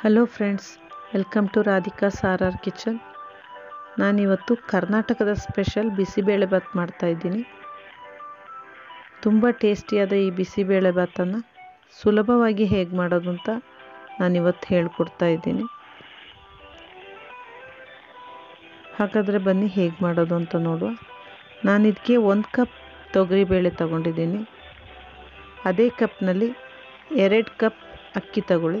Hello friends, welcome to Radhika's RR kitchen. ನಾನಿವತ್ತು ಕರ್ನಾಟಕದ special bisibelebath ಮಾಡ್ತಾಯಿದ್ದೀನಿ. ತುಂಬ ಟೇಸ್ಟಿಯಾದ ಈ ಬಿಸಿಬೇಳೆಭಾತನ್ನು ಸುಲಭವಾಗಿ ಹೇಗೆ ಮಾಡೋದು ಅಂತ ನಾನಿವತ್ತು ಹೇಳ್ಕೊಡ್ತಾ ಇದ್ದೀನಿ. ಹಾಗಾದರೆ ಬನ್ನಿ ಹೇಗೆ ಮಾಡೋದು ಅಂತ ನೋಡುವ. ನಾನಿದಕ್ಕೆ 1 ಕಪ್ ತೊಗರಿಬೇಳೆ ತಗೊಂಡಿದ್ದೀನಿ. ಅದೇ ಕಪ್ನಲ್ಲಿ 2 ಕಪ್ ಅಕ್ಕಿ ತಗೊಳ್ಳಿ.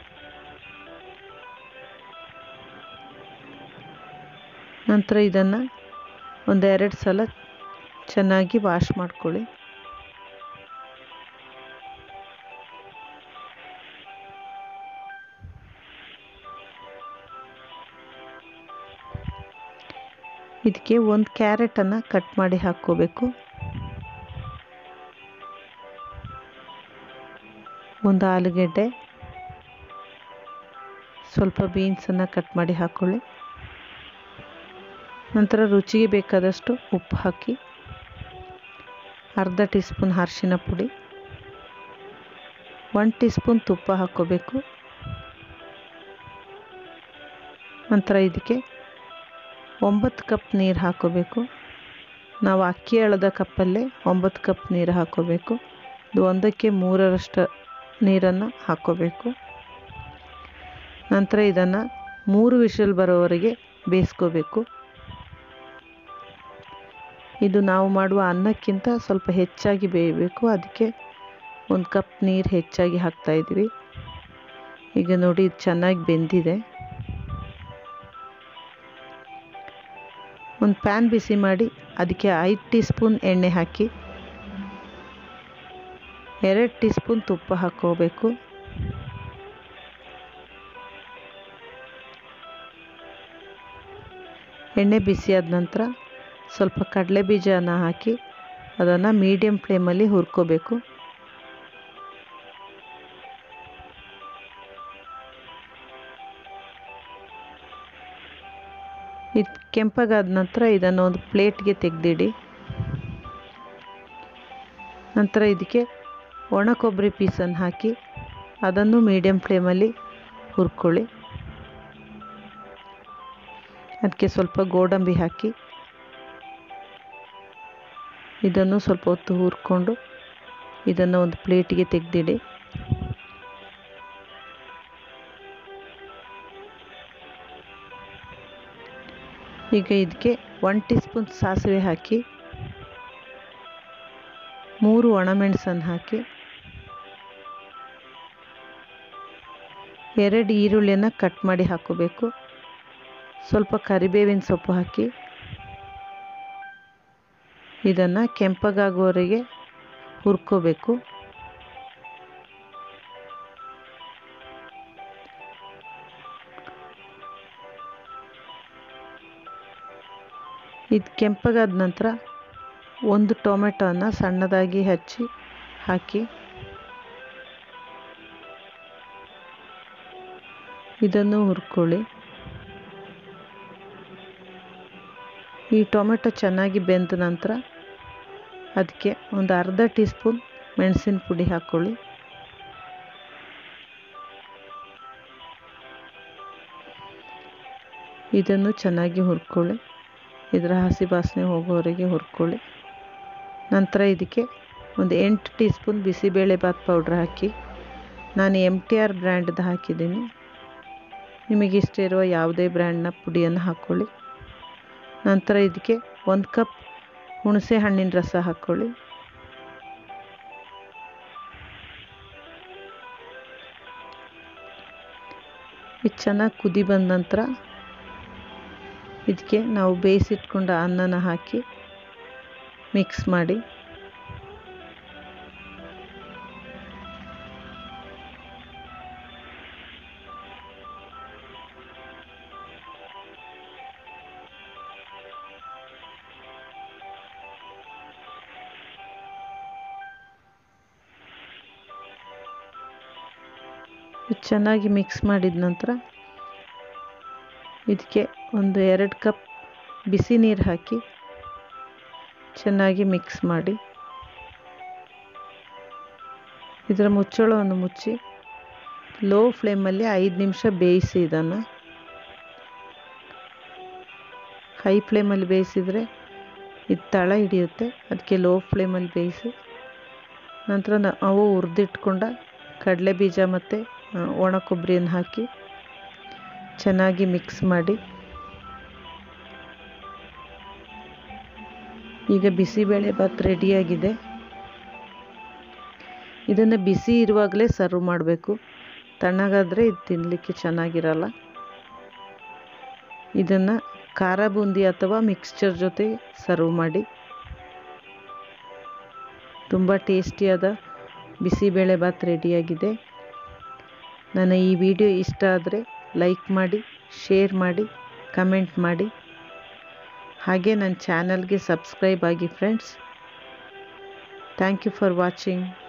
ನಂತರ ಇದನ್ನು 1-2 ಸಲ ಚೆನ್ನಾಗಿ ವಾಶ್ ಮಾಡ್ಕೊಳ್ಳಿ. ಇದಕ್ಕೆ 1 ಕ್ಯಾರೆಟನ್ನು ಕಟ್ ಮಾಡಿ ಹಾಕ್ಕೋಬೇಕು. 1 ಆಲೂಗೆಡ್ಡೆ, ಸ್ವಲ್ಪ ಬೀನ್ಸನ್ನು ಕಟ್ ಮಾಡಿ ಹಾಕ್ಕೊಳ್ಳಿ. ನಂತರ ರುಚಿಗೆ ಬೇಕಾದಷ್ಟು ಉಪ್ಪು ಹಾಕಿ, ಅರ್ಧ ಟೀ ಸ್ಪೂನ್ ಅರಿಶಿನ ಪುಡಿ, 1 ಟೀ ಸ್ಪೂನ್ ತುಪ್ಪ ಹಾಕ್ಕೋಬೇಕು. ನಂತರ ಇದಕ್ಕೆ 9 ಕಪ್ ನೀರು ಹಾಕ್ಕೋಬೇಕು. ನಾವು ಅಕ್ಕಿ ಅಳದ ಕಪ್ಪಲ್ಲೇ 9 ಕಪ್ ನೀರು ಹಾಕ್ಕೋಬೇಕು. ಇದು 1ಕ್ಕೆ 3ರಷ್ಟು ನೀರನ್ನು ಹಾಕ್ಕೋಬೇಕು. ನಂತರ ಇದನ್ನು 3 ವಿಷಲ್ ಬರೋವರೆಗೆ ಬೇಯಿಸ್ಕೋಬೇಕು. ಇದು ನಾವು ಮಾಡುವ ಅನ್ನಕ್ಕಿಂತ ಸ್ವಲ್ಪ ಹೆಚ್ಚಾಗಿ ಬೇಯಬೇಕು. ಅದಕ್ಕೆ 1 ಕಪ್ ನೀರು ಹೆಚ್ಚಾಗಿ ಹಾಕ್ತಾಯಿದ್ವಿ. ಈಗ ನೋಡಿ, ಇದು ಚೆನ್ನಾಗಿ ಬೆಂದಿದೆ. ಒಂದು ಪ್ಯಾನ್ ಬಿಸಿ ಮಾಡಿ ಅದಕ್ಕೆ 5 ಟೀ ಸ್ಪೂನ್ ಎಣ್ಣೆ ಹಾಕಿ 2 ಟೀ ಸ್ಪೂನ್ ತುಪ್ಪ ಹಾಕ್ಕೋಬೇಕು. ಎಣ್ಣೆ ಬಿಸಿಯಾದ ನಂತರ ಸ್ವಲ್ಪ ಕಡಲೆ ಬೀಜನ ಹಾಕಿ ಅದನ್ನು ಮೀಡಿಯಮ್ ಫ್ಲೇಮಲ್ಲಿ ಹುರ್ಕೋಬೇಕು. ಇದು ಕೆಂಪಗಾದ ನಂತರ ಇದನ್ನು ಒಂದು ಪ್ಲೇಟ್ಗೆ ತೆಗೆದಿಡಿ. ನಂತರ ಇದಕ್ಕೆ ಒಣ ಕೊಬ್ಬರಿ ಪೀಸನ್ನು ಹಾಕಿ ಅದನ್ನು ಮೀಡಿಯಮ್ ಫ್ಲೇಮಲ್ಲಿ ಹುರ್ಕೊಳ್ಳಿ. ಅದಕ್ಕೆ ಸ್ವಲ್ಪ ಗೋಡಂಬಿ ಹಾಕಿ ಇದನ್ನು ಸ್ವಲ್ಪ ಹೊತ್ತು ಹುರ್ಕೊಂಡು ಇದನ್ನು ಒಂದು ಪ್ಲೇಟಿಗೆ ತೆಗೆದಿಡಿ. ಈಗ ಇದಕ್ಕೆ 1 ಟೀ ಸ್ಪೂನ್ ಸಾಸಿವೆ ಹಾಕಿ 3 ಒಣಮೆಣಸನ್ನು ಹಾಕಿ 2 ಈರುಳ್ಳಿಯನ್ನು ಕಟ್ ಮಾಡಿ ಹಾಕ್ಕೋಬೇಕು. ಸ್ವಲ್ಪ ಕರಿಬೇವಿನ ಸೊಪ್ಪು ಹಾಕಿ ಇದನ್ನು ಕೆಂಪಗಾಗುವವರೆಗೆ ಹುರ್ಕೋಬೇಕು. ಇದು ಕೆಂಪಗಾದ ನಂತರ 1 ಟೊಮೆಟೊನ ಸಣ್ಣದಾಗಿ ಹೆಚ್ಚಿ ಹಾಕಿ ಇದನ್ನು ಹುರ್ಕೊಳ್ಳಿ. ಈ ಟೊಮೆಟೊ ಚೆನ್ನಾಗಿ ಬೆಂದ ನಂತರ ಅದಕ್ಕೆ ಒಂದು ಅರ್ಧ ಟೀ ಸ್ಪೂನ್ ಮೆಣಸಿನ ಪುಡಿ ಹಾಕ್ಕೊಳ್ಳಿ. ಇದನ್ನು ಚೆನ್ನಾಗಿ ಹುರ್ಕೊಳ್ಳಿ. ಇದರ ಹಸಿ ವಾಸನೆ ಹೋಗೋವರೆಗೆ ಹುರ್ಕೊಳ್ಳಿ. ನಂತರ ಇದಕ್ಕೆ ಒಂದು 8 ಟೀ ಸ್ಪೂನ್ ಬಿಸಿಬೇಳೆಭಾತ್ ಪೌಡ್ರ್ ಹಾಕಿ, ನಾನು MTR ಬ್ರ್ಯಾಂಡ್ದು ಹಾಕಿದ್ದೀನಿ. ನಿಮಗಿಷ್ಟ ಇರುವ ಯಾವುದೇ ಬ್ರ್ಯಾಂಡ್ನ ಪುಡಿಯನ್ನು ಹಾಕ್ಕೊಳ್ಳಿ. ನಂತರ ಇದಕ್ಕೆ 1 ಕಪ್ ಹುಣಸೆ ಹಣ್ಣಿನ ರಸ ಹಾಕ್ಕೊಳ್ಳಿ. ಇದು ಚೆನ್ನಾಗಿ ಕುದಿ ಬಂದ ನಂತರ ಇದಕ್ಕೆ ನಾವು ಬೇಯಿಸಿಟ್ಕೊಂಡ ಅನ್ನನ ಹಾಕಿ ಮಿಕ್ಸ್ ಮಾಡಿ ಚೆನ್ನಾಗಿ ಮಿಕ್ಸ್ ಮಾಡಿದ ನಂತರ ಇದಕ್ಕೆ ಒಂದು 2 ಕಪ್ ಬಿಸಿ ನೀರು ಹಾಕಿ ಚೆನ್ನಾಗಿ ಮಿಕ್ಸ್ ಮಾಡಿ ಇದರ ಮುಚ್ಚಳವನ್ನು ಮುಚ್ಚಿ ಲೋ ಫ್ಲೇಮಲ್ಲಿ 5 ನಿಮಿಷ ಬೇಯಿಸಿ ಇದನ್ನು. ಹೈ ಫ್ಲೇಮಲ್ಲಿ ಬೇಯಿಸಿದರೆ ಇದು ತಳ ಹಿಡಿಯುತ್ತೆ, ಅದಕ್ಕೆ ಲೋ ಫ್ಲೇಮಲ್ಲಿ ಬೇಯಿಸಿ. ನಂತರ ನಾವು ಹುರಿದಿಟ್ಕೊಂಡ ಕಡಲೆ ಬೀಜ ಮತ್ತು ಒಣ ಕೊಬ್ಬರಿಯನ್ನು ಹಾಕಿ ಚೆನ್ನಾಗಿ ಮಿಕ್ಸ್ ಮಾಡಿ. ಈಗ ಬಿಸಿಬೇಳೆಬಾತ್ ರೆಡಿಯಾಗಿದೆ. ಇದನ್ನು ಬಿಸಿ ಇರುವಾಗಲೇ ಸರ್ವ್ ಮಾಡಬೇಕು, ತಣ್ಣಗಾದರೆ ಇದು ತಿನ್ನಲಿಕ್ಕೆ ಚೆನ್ನಾಗಿರಲ್ಲ. ಇದನ್ನು ಖಾರ ಬೂಂದಿ ಅಥವಾ ಮಿಕ್ಸ್ಚರ್ ಜೊತೆ ಸರ್ವ್ ಮಾಡಿ. ತುಂಬ ಟೇಸ್ಟಿಯಾದ ಬಿಸಿಬೇಳೆಬಾತ್ ರೆಡಿಯಾಗಿದೆ. ನನ್ನ ಈ ವಿಡಿಯೋ ಇಷ್ಟ ಆದರೆ ಲೈಕ್ ಮಾಡಿ, ಶೇರ್ ಮಾಡಿ, ಕಮೆಂಟ್ ಮಾಡಿ. ಹಾಗೆ ನನ್ನ ಚಾನಲ್ಗೆ ಸಬ್ಸ್ಕ್ರೈಬ್ ಆಗಿ friends. Thank you for watching.